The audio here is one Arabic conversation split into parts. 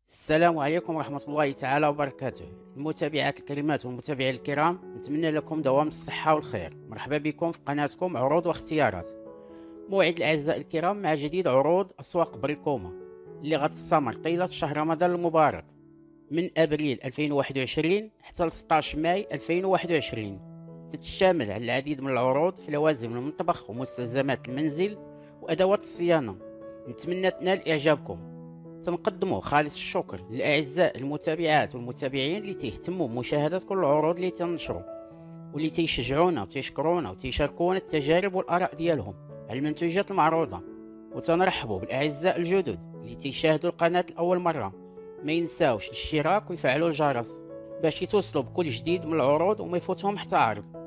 السلام عليكم ورحمة الله تعالى وبركاته. المتابعات الكريمات والمتابعين الكرام، نتمنى لكم دوام الصحة والخير. مرحبا بكم في قناتكم عروض واختيارات. موعد الأعزاء الكرام مع جديد عروض أسواق بريكوما اللي غتستمر طيلة شهر رمضان المبارك من أبريل 2021 حتى ل 16 ماي 2021. تتشامل على العديد من العروض في لوازم المطبخ ومستلزمات المنزل وأدوات الصيانة. نتمنى تنال إعجابكم. تنقدموا خالص الشكر للأعزاء المتابعات والمتابعين اللي تيهتموا بمشاهدة كل العروض اللي تنشروا، واللي تيشجعونا وتيشكرونا وتيشاركونا التجارب والآراء ديالهم على المنتوجات المعروضة. وتنرحبوا بالأعزاء الجدد اللي تيشاهدوا القناة لأول مرة. ما ينساوش الاشتراك ويفعلوا الجرس باش يتوصلوا بكل جديد من العروض وما يفوتهم حتى عرض.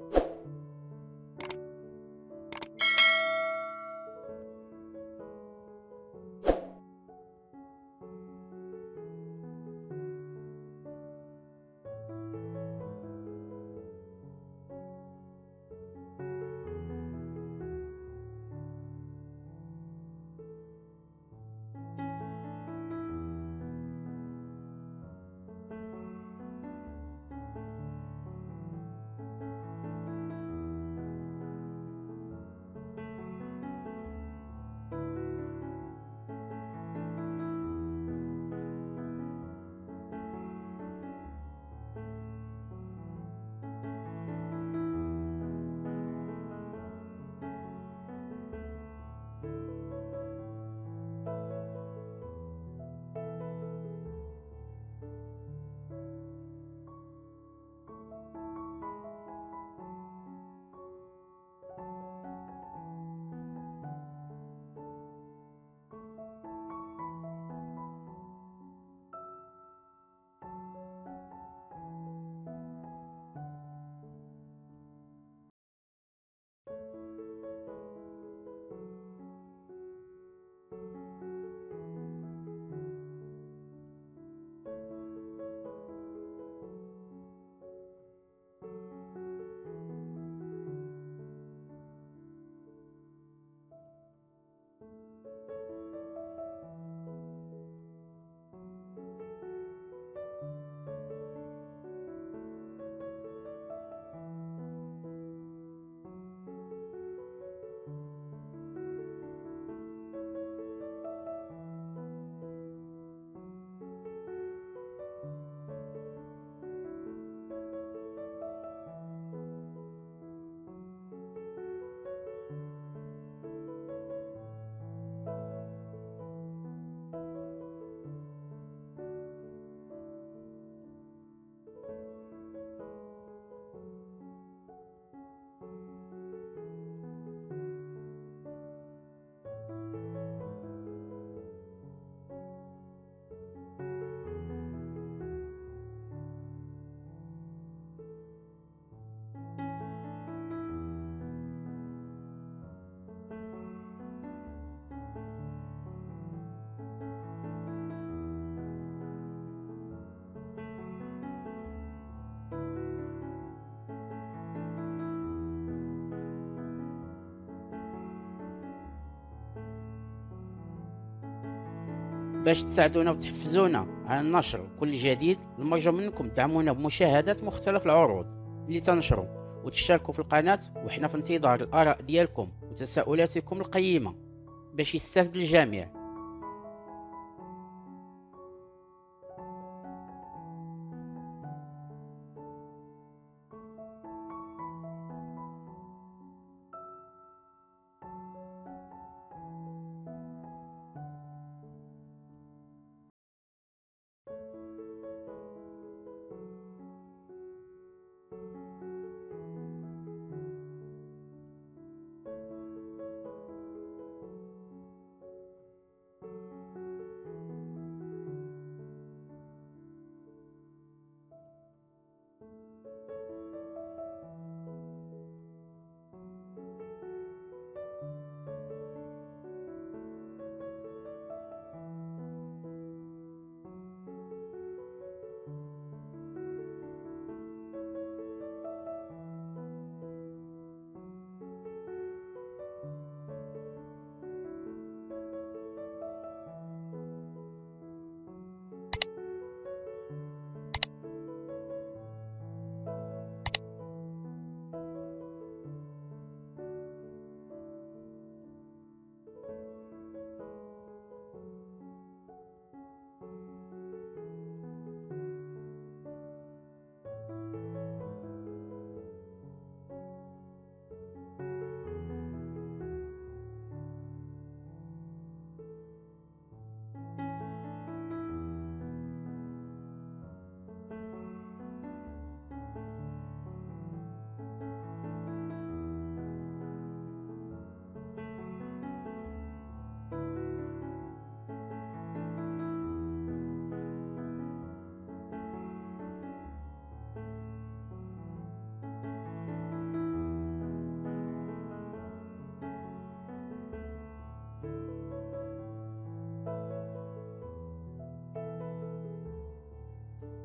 باش تساعدونا وتحفزونا على النشر كل جديد، المرجو منكم دعمونا بمشاهدة مختلف العروض اللي تنشروا، وتشتركوا في القناة، وحنا في انتظار الآراء ديالكم وتساؤلاتكم القيمة باش يستافد الجميع.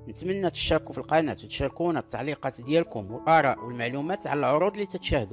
نتمنى تشتركوا في القناة وتشاركونا بالتعليقات ديالكم والآراء والمعلومات على العروض اللي تتشاهدوا.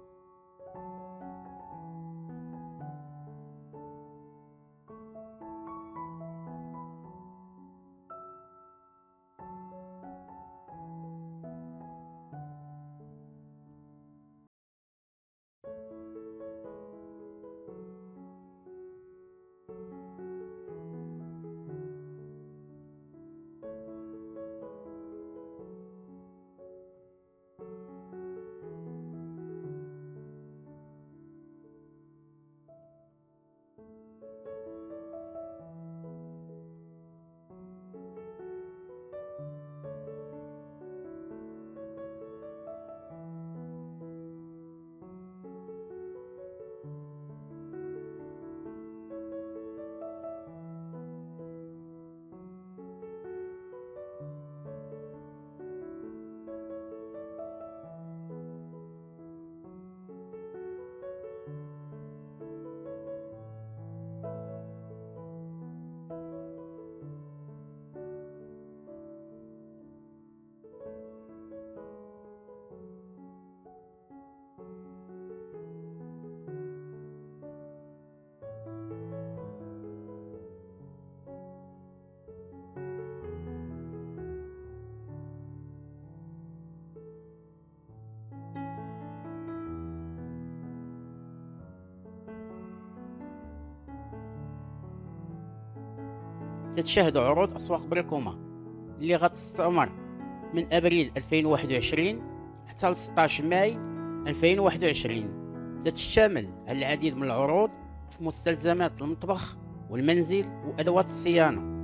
تتشاهدوا عروض أسواق بريكوما اللي غتستمر من أبريل 2021 حتى ل 16 ماي 2021. تتشمل على العديد من العروض في مستلزمات المطبخ والمنزل وأدوات الصيانة.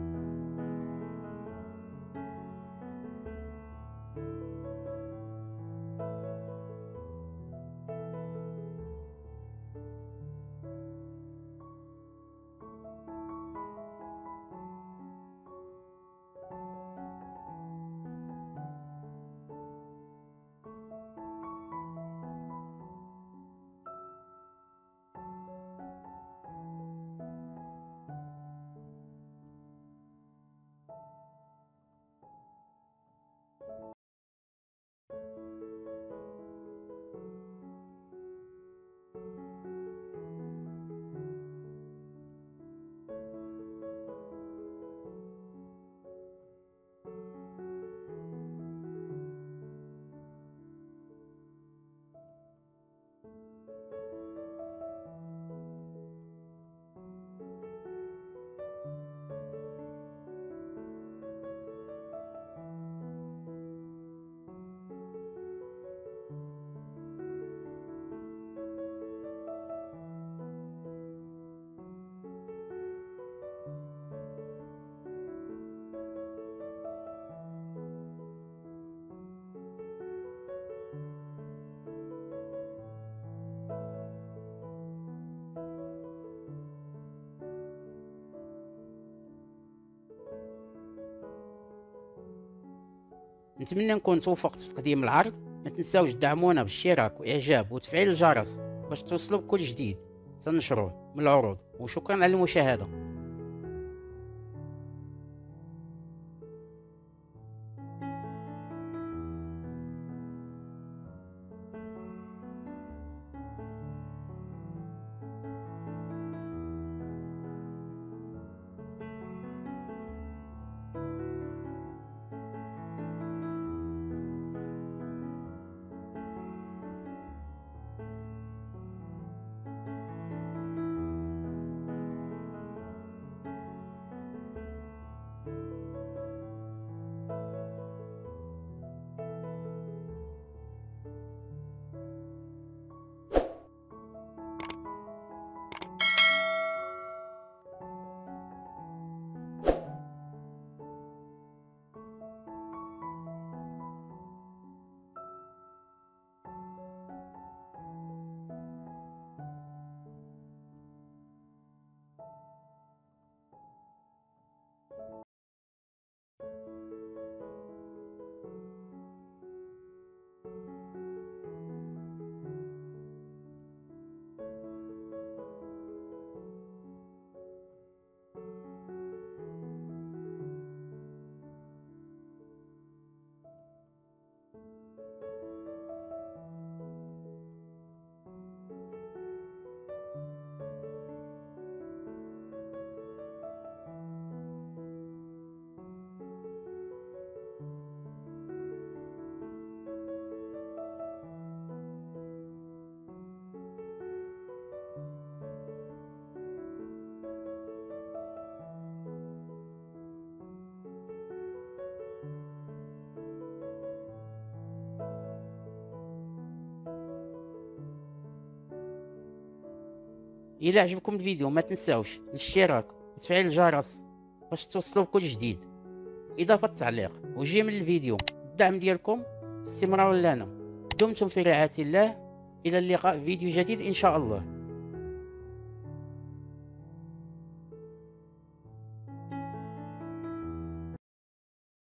نتمنى نكون توفقت في تقديم العرض. ما تنساوش تدعمونا بالاشتراك واعجاب وتفعيل الجرس باش توصلوا بكل جديد تنشروه من العروض. وشكرا على المشاهدة. الى عجبكم الفيديو ما تنساوش الاشتراك وتفعيل الجرس باش توصلوا بكل جديد، اضافه التعليق وجيم الفيديو. الدعم ديالكم استمرار لنا. دمتم في رعاية الله، الى اللقاء في فيديو جديد ان شاء الله.